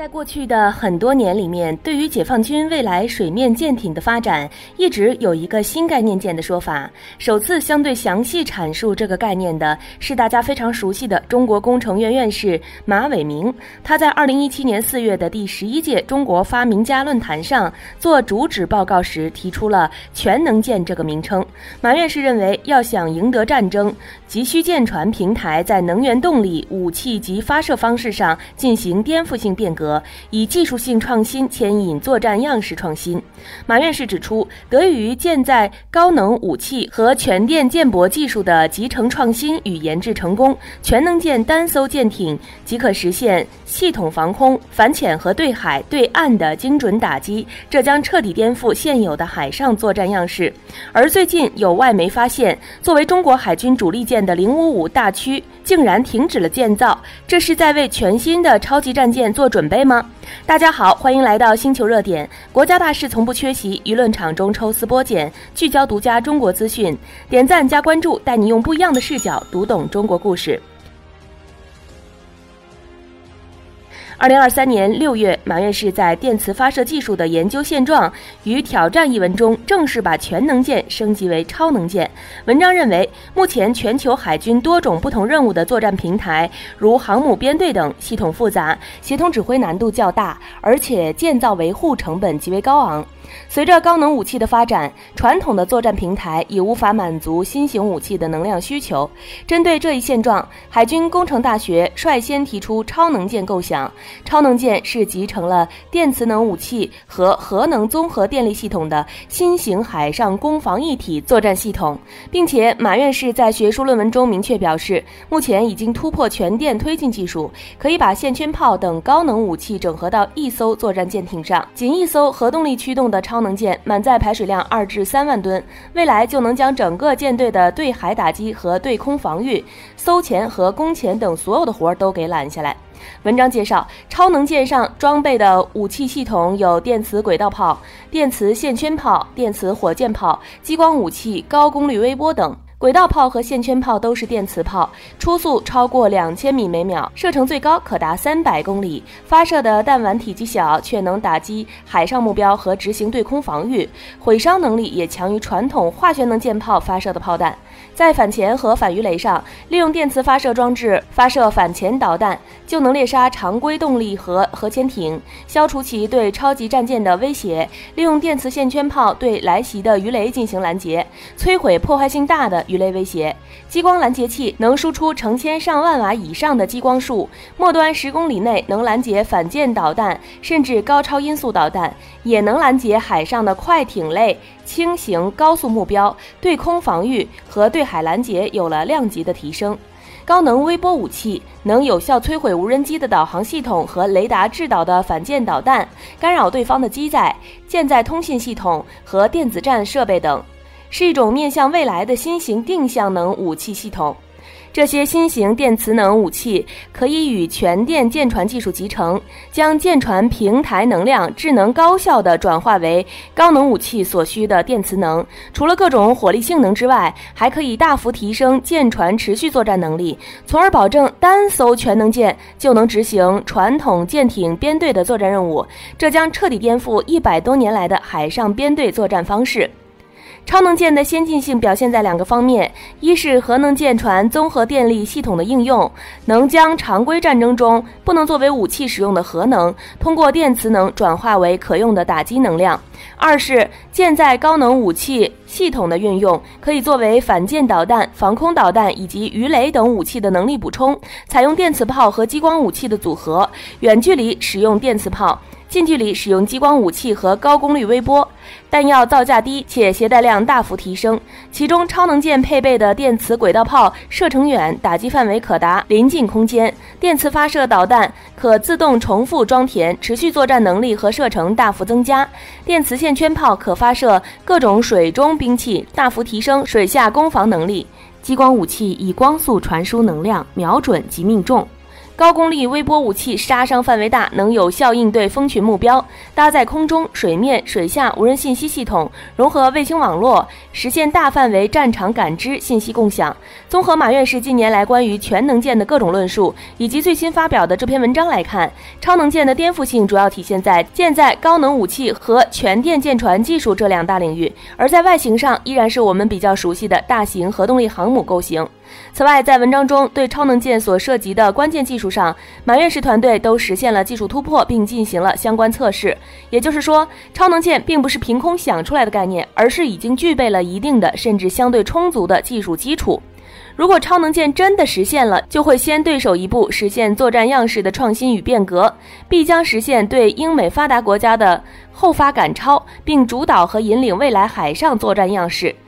在过去的很多年里面，对于解放军未来水面舰艇的发展，一直有一个新概念舰的说法。首次相对详细阐述这个概念的是大家非常熟悉的中国工程院院士马伟明。他在2017年4月的第11届中国发明家论坛上做主旨报告时，提出了全能舰这个名称。马院士认为，要想赢得战争，急需舰船平台在能源动力、武器及发射方式上进行颠覆性变革，以技术性创新牵引作战样式创新。马院士指出，得益于舰载高能武器和全电舰舶技术的集成创新与研制成功，全能舰单艘舰艇即可实现系统防空、反潜和对海对岸的精准打击，这将彻底颠覆现有的海上作战样式。而最近有外媒发现，作为中国海军主力舰的055大驱竟然停止了建造，这是在为全新的超级战舰做准备吗？大家好，欢迎来到星球热点，国家大事从不缺席，舆论场中抽丝剥茧，聚焦独家中国资讯，点赞加关注，带你用不一样的视角读懂中国故事。2023年6月，马院士在《电磁发射技术的研究现状与挑战》一文中正式把全能舰升级为超能舰。文章认为，目前全球海军多种不同任务的作战平台，如航母编队等，系统复杂，协同指挥难度较大，而且建造维护成本极为高昂。随着高能武器的发展，传统的作战平台已无法满足新型武器的能量需求。针对这一现状，海军工程大学率先提出超能舰构想。超能舰是集成了电磁能武器和核能综合电力系统的新型海上攻防一体作战系统，并且马院士在学术论文中明确表示，目前已经突破全电推进技术，可以把线圈炮等高能武器整合到一艘作战舰艇上。仅一艘核动力驱动的超能舰满载排水量2至3万吨，未来就能将整个舰队的对海打击和对空防御、搜潜和攻潜等所有的活都给揽下来。文章介绍，超能舰上装备的武器系统有电磁轨道炮、电磁线圈炮、电磁火箭炮、激光武器、高功率微波等。轨道炮和线圈炮都是电磁炮，初速超过2000米每秒，射程最高可达300公里，发射的弹丸体积小，却能打击海上目标和执行对空防御，毁伤能力也强于传统化学能舰炮发射的炮弹。在反潜和反鱼雷上，利用电磁发射装置发射反潜导弹，就能猎杀常规动力和核潜艇，消除其对超级战舰的威胁；利用电磁线圈炮对来袭的鱼雷进行拦截，摧毁破坏性大的鱼雷威胁。激光拦截器能输出成千上万瓦以上的激光束，末端10公里内能拦截反舰导弹，甚至高超音速导弹，也能拦截海上的快艇类轻型高速目标，对空防御和对海拦截有了量级的提升。高能微波武器能有效摧毁无人机的导航系统和雷达制导的反舰导弹，干扰对方的机载、舰载通信系统和电子战设备等，是一种面向未来的新型定向能武器系统。这些新型电磁能武器可以与全电舰船技术集成，将舰船平台能量智能高效地转化为高能武器所需的电磁能。除了各种火力性能之外，还可以大幅提升舰船持续作战能力，从而保证单艘全能舰就能执行传统舰艇编队的作战任务。这将彻底颠覆100多年来的海上编队作战方式。超能舰的先进性表现在2个方面，一是核能舰船综合电力系统的应用，能将常规战争中不能作为武器使用的核能，通过电磁能转化为可用的打击能量；二是舰载高能武器系统的运用，可以作为反舰导弹、防空导弹以及鱼雷等武器的能力补充，采用电磁炮和激光武器的组合，远距离使用电磁炮，近距离使用激光武器和高功率微波，弹药造价低且携带量大幅提升。其中超能舰配备的电磁轨道炮射程远，打击范围可达临近空间；电磁发射导弹可自动重复装填，持续作战能力和射程大幅增加；电磁线圈炮可发射各种水中兵器，大幅提升水下攻防能力；激光武器以光速传输能量，瞄准即命中。 高功率微波武器杀伤范围大，能有效应对蜂群目标，搭载空中、水面、水下无人信息系统，融合卫星网络，实现大范围战场感知、信息共享。综合马院士近年来关于全能舰的各种论述，以及最新发表的这篇文章来看，超能舰的颠覆性主要体现在舰载高能武器和全电舰船技术这两大领域，而在外形上依然是我们比较熟悉的大型核动力航母构型。此外，在文章中对超能舰所涉及的关键技术上，马院士团队都实现了技术突破，并进行了相关测试。也就是说，超能舰并不是凭空想出来的概念，而是已经具备了一定的甚至相对充足的技术基础。如果超能舰真的实现了，就会先对手一步实现作战样式的创新与变革，必将实现对英美发达国家的后发赶超，并主导和引领未来海上作战样式。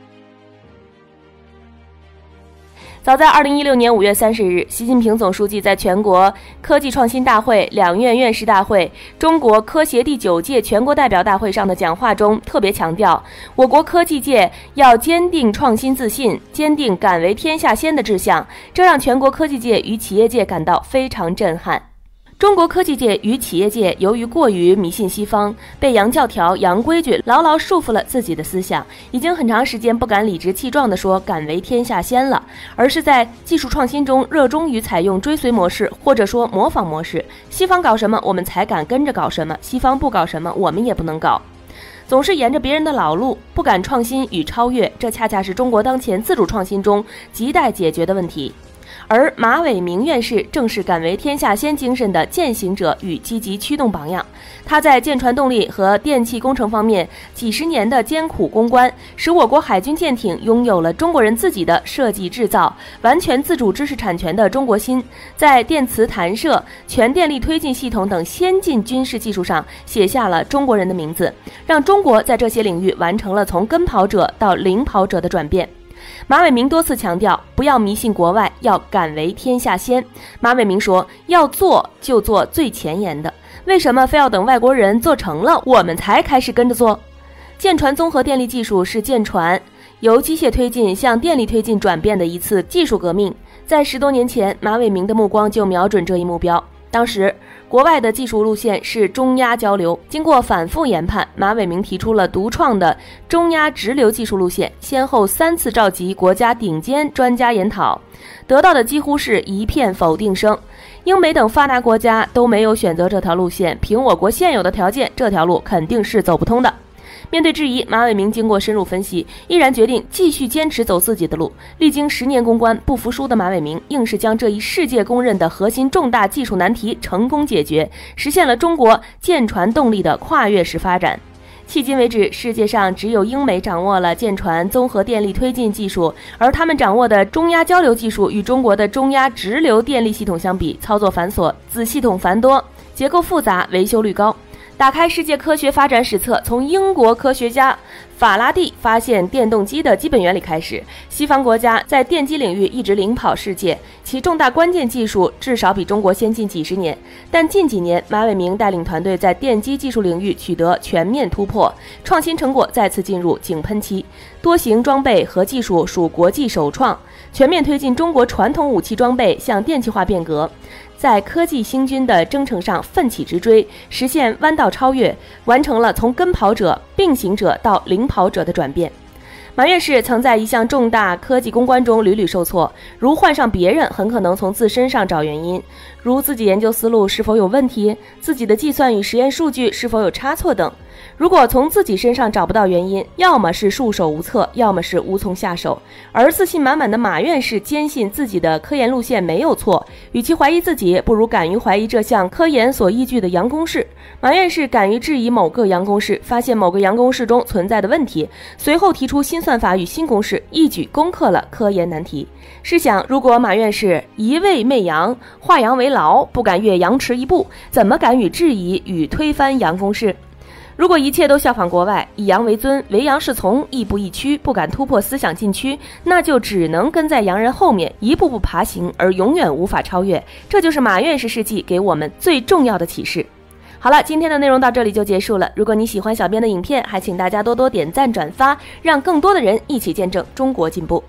早在2016年5月30日，习近平总书记在全国科技创新大会、两院院士大会、中国科协第9届全国代表大会上的讲话中特别强调，我国科技界要坚定创新自信，坚定敢为天下先的志向，这让全国科技界与企业界感到非常震撼。中国科技界与企业界由于过于迷信西方，被洋教条、洋规矩牢牢束缚了自己的思想，已经很长时间不敢理直气壮地说敢为天下先了，而是在技术创新中热衷于采用追随模式，或者说模仿模式。西方搞什么，我们才敢跟着搞什么；西方不搞什么，我们也不能搞。总是沿着别人的老路，不敢创新与超越，这恰恰是中国当前自主创新中亟待解决的问题。而马伟明院士正是敢为天下先精神的践行者与积极驱动榜样。他在舰船动力和电气工程方面几十年的艰苦攻关，使我国海军舰艇拥有了中国人自己的设计制造、完全自主知识产权的中国心，在电磁弹射、全电力推进系统等先进军事技术上写下了中国人的名字，让中国在这些领域完成了从跟跑者到领跑者的转变。马伟明多次强调，不要迷信国外，要敢为天下先。马伟明说，要做就做最前沿的，为什么非要等外国人做成了，我们才开始跟着做？舰船综合电力技术是舰船由机械推进向电力推进转变的一次技术革命。在10多年前，马伟明的目光就瞄准这一目标。当时国外的技术路线是中压交流，经过反复研判，马伟明提出了独创的中压直流技术路线，先后3次召集国家顶尖专家研讨，得到的几乎是一片否定声。英美等发达国家都没有选择这条路线，凭我国现有的条件，这条路肯定是走不通的。面对质疑，马伟明经过深入分析，毅然决定继续坚持走自己的路。历经10年攻关，不服输的马伟明硬是将这一世界公认的核心重大技术难题成功解决，实现了中国舰船动力的跨越式发展。迄今为止，世界上只有英美掌握了舰船综合电力推进技术，而他们掌握的中压交流技术与中国的中压直流电力系统相比，操作繁琐，子系统繁多，结构复杂，维修率高。打开世界科学发展史册，从英国科学家法拉第发现电动机的基本原理开始，西方国家在电机领域一直领跑世界，其重大关键技术至少比中国先进几十年。但近几年，马伟明带领团队在电机技术领域取得全面突破，创新成果再次进入井喷期，多型装备和技术属国际首创，全面推进中国传统武器装备向电气化变革。在科技兴军的征程上奋起直追，实现弯道超越，完成了从跟跑者、并行者到领跑者的转变。马院士曾在一项重大科技攻关中屡屡受挫，如换上别人，很可能从自身上找原因，如自己研究思路是否有问题，自己的计算与实验数据是否有差错等。如果从自己身上找不到原因，要么是束手无策，要么是无从下手。而自信满满的马院士坚信自己的科研路线没有错，与其怀疑自己，不如敢于怀疑这项科研所依据的洋公式。马院士敢于质疑某个洋公式，发现某个洋公式中存在的问题，随后提出新算法与新公式，一举攻克了科研难题。试想，如果马院士一味媚洋，化洋为牢，不敢越洋迟一步，怎么敢于质疑与推翻洋公式？如果一切都效仿国外，以洋为尊，唯洋是从，亦步亦趋，不敢突破思想禁区，那就只能跟在洋人后面一步步爬行，而永远无法超越。这就是马院士事迹给我们最重要的启示。好了，今天的内容到这里就结束了。如果你喜欢小编的影片，还请大家多多点赞转发，让更多的人一起见证中国进步。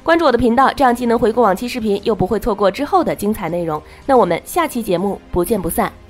关注我的频道，这样既能回顾往期视频，又不会错过之后的精彩内容。那我们下期节目不见不散。